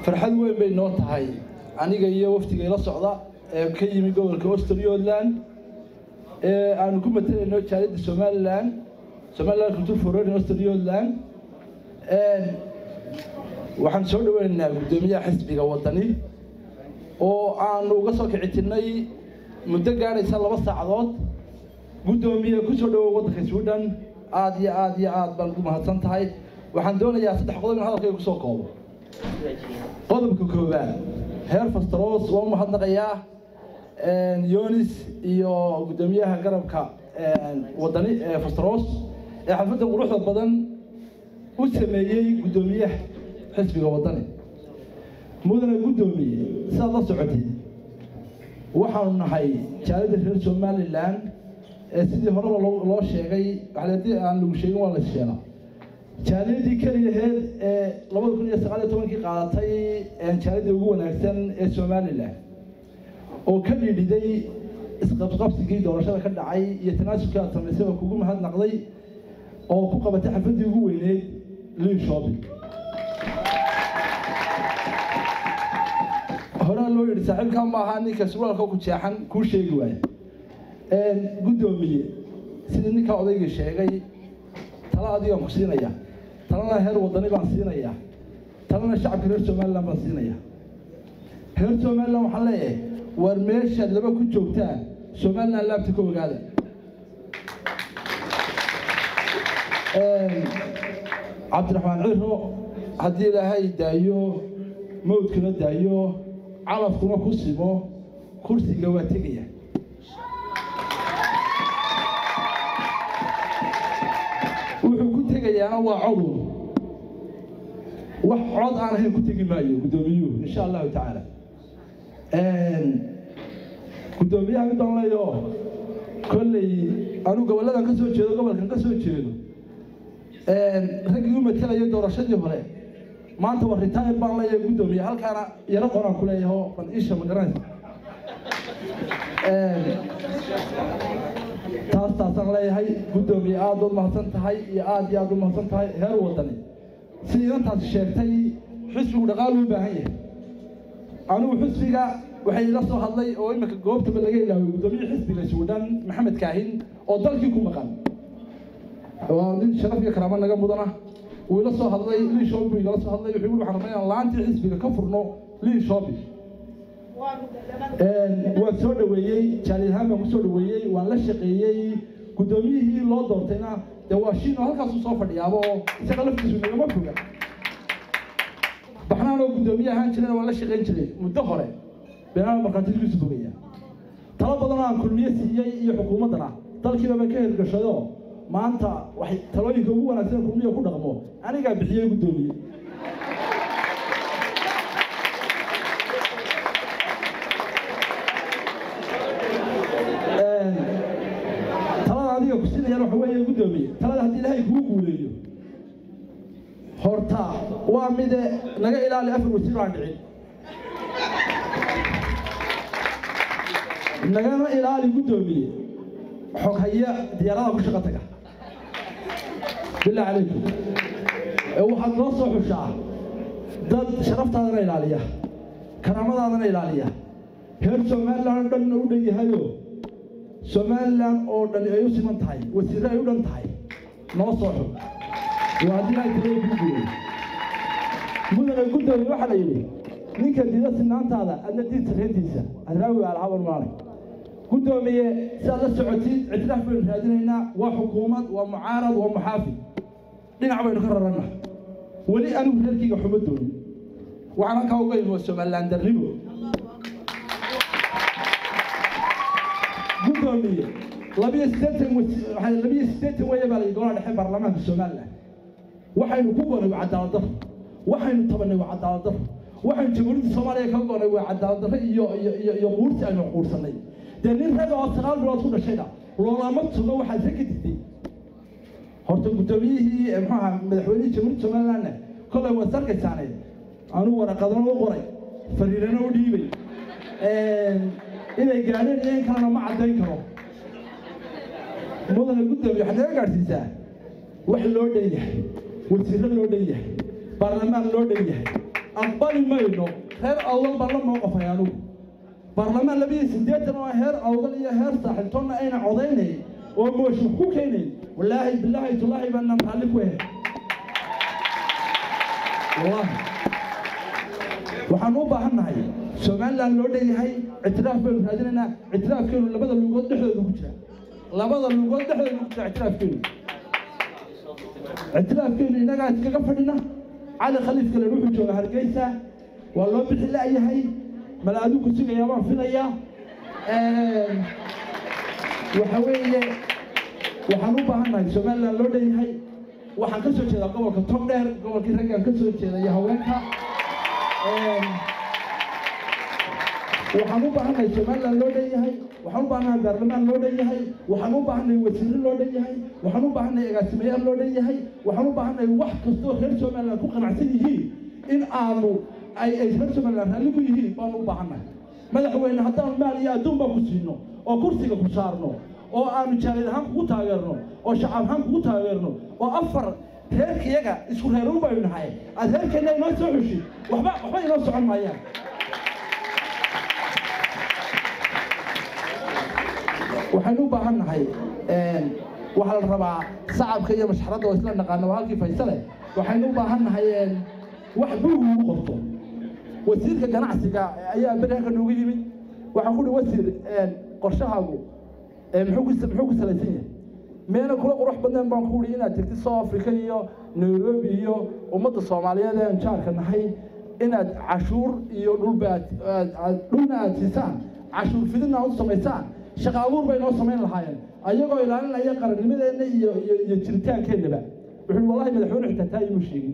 فرحان وين بين نوت هاي أنا جاي وفتي جاي لصعدة كي من قبل كأستراليا أنا كم مثلا نوت شارد السوماليلاند كنت فروري أستراليا وحنسولف وين قدومية حسبي وطني وأنا وقصك عتناي مدقاري سلا بس عضات قدومية كسر وضخ السودان عاد بنقوم هالسنت هاي وحندون يا صدق قدوم هذا كي كسر قوم قدوم كوكوبان هير فستروس وهم حد نقياه يونس يو قدومية هجربك وطني فستروس حفظت وروح البدن وسميي قدومية حسبي وطني مدن قدومية سادة سعودي waxaan nahay jaalada reer Somaliland sidii hore loo sheegay xaladii aan lagu sheegin waa la sheegay jaaladii kaliyaheed 2019 qaadatay jaaladii ugu wanaagsan ee Somaliland oo ka dhigay isqabqabsigii doorashada ka dhacay iyo tanaasubka samaysay kugu mahadnaqday oo ku qabatay xafladii ugu weyneed Lee Shopping هنا لو يرسل كم هاني كسوال كوكو تياحن كل شيء جواي قدومي سيدني كأودي الشيء ترى هذه يوم خسينا ترى هير وطني بنسينا ترى الشعب كرير سومالنا بنسينا هير سومالنا محلية ورميش اللي بكون جوتان سومالنا لا بتكون قاعدة عبد الرحمن عيرو هدي له هاي دايو موت كنا دايو عرفكم كوسيبو كرسي جواتيجية وكنت جاي أنا وعضو وعض أنا هي كنت جاي معي قدوميو إن شاء الله تعالى قدوميو عم يطلع يوم كل أنا قبل لا كسر شيء قبل كان كسر شيء رجع يوم تلا يدور شدي هلا ما أنت ورثان بان لا يقدم يا هل كان يرقون كله يهو من إيش مقرن تاس لا هاي قدم يا عاد ما سنت هاي يا عاد ما سنت هاي هر وطني سيدنا تاس شيرتي حسب ودقالو بهاي أنا وحسبك وحي لصو هذي أو إنك جاوبت باللي له قدم حسب السودان محمد كاهن أو ضلكم مكان ومن شرفك كرامنا جنبنا ولا صو هذي لي شوبي لا صو هذي يقولوا حرمين لا أنت حسبك كفرنا لي شوبي وسود وياي شالي هم وسود وياي ولا شقياي قدوميه لا دورتنا دواشين هالكاس صوفر يابو سقلف تسوي ما فوقه بحنا لو قدوميه هانشلنا ولا شقين شلي مدخره بيننا مركز الكسبوية طلب بدنا كل ميسي حكومتنا طلقي ما كان قشدو ما أنت واحد تلاقي هو أنا سأقول كل يوم رقمه أنا قاعد بحيي قدومي ترى هذه كسينة يروح هو قدومي ترى هذه لها يقول ليه هرتا وامد نجا إلى الأفر وسير عن عين نجا إلى قدومي حق هي ديارها بشقتك بالله عليكم واحد نصح الشعب ضد شرفت هذا العالية كرامة هذا العالية هير سومالان دن ودي هايو سومالان أو دن أيو سمن تاي وسيرة أيو دن تاي نصح وهذه هاي تري بيجي مدن الجودة الواحد يلي نيك الدين سنان هذا أنا دين سريتيسا أدراوي على العبر مالك قدومية سادة السعودية اعتراف بالهادينا وحكومة ومعارض ومحافظ لين عبين قررنا ولي أنا بذلك حمدوني وعنا كوجي والسومالان دربوا قدومية لبي استتم ويبقى يقولون نحن برلمان السومالان وحين كوجنا وعدال ضر وحين طبعا وعدال ضر وحين جمهورية الصومالية كوجنا وعدال ضر يقولون أنا أقول صني دليل هذا أصغر بلاد كل شيء والله ما تصدق واحد سكت دي هرت قداميه محا مدحوني جمهورية سوماليلاند كله وزارة الثانية أنا ورقدنا وقري فريرنا وديبي إذا قالين إيه كانوا ما عدين كانوا مدن قدامي حتى قارسيسا واحد لو ديه وسير لو ديه برلمان لو ديه أقبل ماينو هير أول برلمان موقف يانو برلمان لبيه سديتنا هير أول يا هير ساحل تونا أين عضيني ومش حكيني والله بالله تالله بأننا نخليك وين والله waxaan u baahanahay Soomaaliland loo dheeyahay اعتراف baan raadinayna اعتراafkeenu labada lugood dhexdooda ku jira labada lugood dhexdooda ku jira اعتراafkeenu inaga iskaga fadhina cali khaliif kale wuxuu jooga Hargeysa waa loo bixi laayahay malaadu ku sigaya baan filaya waxa weeye waxaan u baahanahay Soomaaliland loo dheeyahay waxaan ka soo jeedaa gobolka Togdheer gobolkii raggan ka soo jeeday haweenka waxaan u baahanahay Soomaaliland loo dheeyahay waxaan u baahanahay baarlamaan loo dheeyahay waxaan u baahanahay wasiir loo dheeyahay waxaan u baahanahay agaasimayaal loo dheeyahay waxaan u baahanahay wax kasta oo reer Soomaaliland ku qanacsan yihiin in aanu ay reer Soomaaliland raalli ku yihiin baan u baahanahay madaxweyne haddaan maal iyo adduun baan ku siino oo kursiga ku saarno oo aanu jaalid ahaan kugu taageerno oo shacab ahaan kugu taageerno oo afar reerkiyaga isku reeruun baynu nahay aad reerkeena inoo soo xushid waxba inoo socon maayaan waxaan u baahanahay waxa la rabaa shacabka iyo mashxarada oo isla naqaano halkii Faysale waxaan u baahanahay wax buugu u qabto wasiirka ganacsiga ayaa bariga noogu yimid waxaan ku wasiir qorshahaagu muxuu ku salaysan yahay meena kula qurux badan baan ku inaad tagtid South Africa iyo Nairobi iyo ummadda Soomaaliyeed ee jaarka nahay inaad cashuur iyo dhulna aad siisaan cashuur fidina u samaysaan shaqo abuur bay noo samayn lahaayeen ayagoo ilaalinaya qarannimadeena iyo jiritaankeenaba wuxuu wallahi madaxweyne xitaa taay inuu sheegay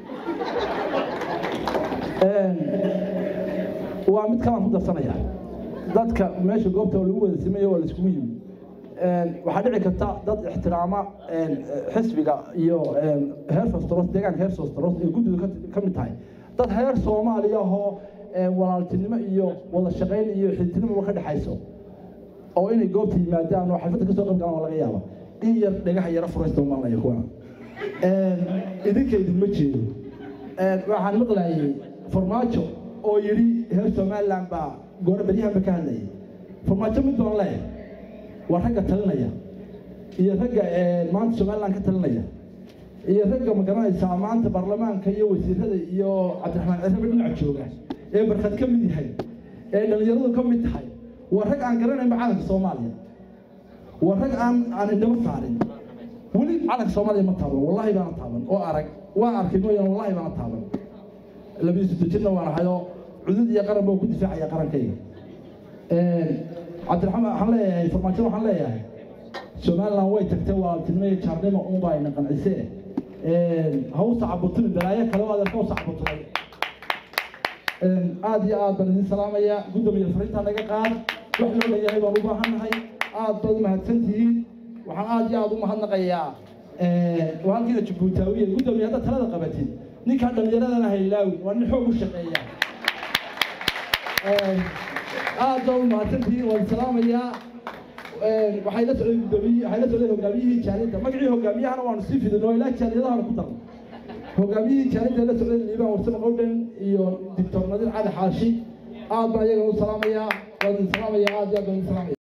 waa mid kale ku darsanaya dadka meesha goobta lagu wada sameeyo waa la isku yimid waxa dhici karta dad ixtiraama xisbiga iyo heer Fostros deegaanka heer Fostros ee guddiga ka mid tahay dad heer Soomaaliya oo walaaltinimo iyo wada shaqayn iyo xiltinimo ka dhaxayso oo inay goobta yimaadaan oo xaflada ka soo qayb galaan laga yaabo in yar dhagax yar furaysto ma lahayo kuwa idinkeedu ma jeedo waxaan maqlaayay farmaajo oo yiri heer Soomaaliland ba goor bariyaha ka hadlayay farmaajo mid doon leh ورجع تلنيا هي رجع ما أنت سمعنا عن كتلنيا هي رجع مجمع السامان تبرلمان كيو وزير هذا يو عبد الرحمن أنا بدنا عشوجة بركات كم دي هاي اللي يرضوا كم دي هاي ورجع عن قرنا معانا الصومالية ورجع عن الدول الثاني ولي على الصومالية ما طابن والله ما طابن وأرك إنه والله ما طابن اللي بيستجدنا وأنا هاي عدد يقرب وكل دفاع يقرب كي عبد الرحمن حلاه فرماتو حلاه Soomaaliland way tagtay waa tilmaay jaarnimo oo baayna qancisay haw sacabtay balaaya kala wada ka sacabtay aad iyo aad baan idin salaamaya gudoomiye fariinta naga qaad wax loo leeyahay baan u baahanahay aad baad mahadsantihiin waxaan aad iyo aad u mahadnaqayaa walaalkii Jabuutaawiye gudoomiye hadda talada qabatay ninka dhalinyarada haylaawi waa nin xoog u shaqeeya aad oo mahadsantihiin waan salaamayaa waxay la soo hogaamiyihii jaalida magacii hogaamiyahana waanu sii fidinoo ilaa jaalidahana ku darno hogaamiyihii jaalida la socday liibaan warsamo qowdhan iyo doctor Nadir Cali Xaashi aad baan iyaga u salaamayaa waan salaamayaa aad iyo aad baan salaamayaa